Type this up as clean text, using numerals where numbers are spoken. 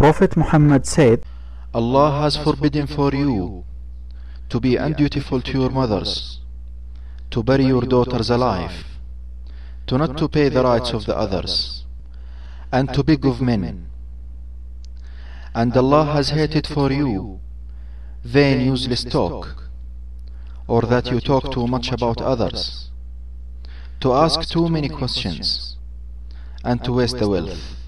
Prophet Muhammad said, Allah has forbidden for you to be undutiful to your mothers, to bury your daughters alive, to not to pay the rights of the others, and to beg of men. And Allah has hated for you vain useless talk, or that you talk too much about others, to ask too many questions, and to waste the wealth.